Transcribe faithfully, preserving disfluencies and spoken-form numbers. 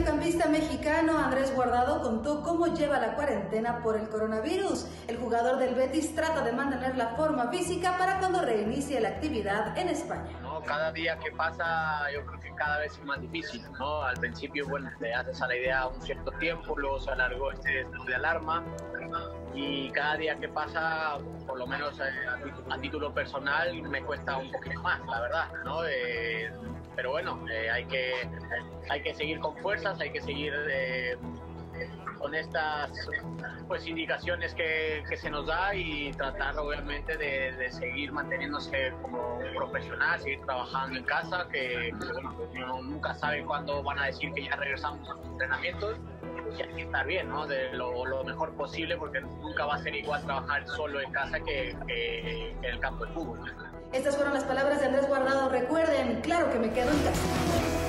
mediocampista mexicano Andrés Guardado contó cómo lleva la cuarentena por el coronavirus. El jugador del Betis trata de mantener la forma física para cuando reinicie la actividad en España. ¿No? Cada día que pasa yo creo que cada vez es más difícil, ¿no? Al principio, bueno, te haces a la idea un cierto tiempo, luego se alargó este estado de alarma y cada día que pasa, por lo menos a, a título personal, me cuesta un poquito más, la verdad, ¿no? Eh, pero bueno, eh, hay que hay que seguir con fuerzas, hay que seguir eh, con estas pues indicaciones que, que se nos da y tratar obviamente de, de seguir manteniéndose como un profesional, seguir trabajando en casa, que, que bueno, uno nunca sabe cuándo van a decir que ya regresamos a los entrenamientos y hay que estar bien, ¿no? De lo, lo mejor posible, porque nunca va a ser igual trabajar solo en casa que, que, que en el campo de fútbol. Estas fueron las palabras de Andrés Guardado. Recuerden, claro que me quedo en casa.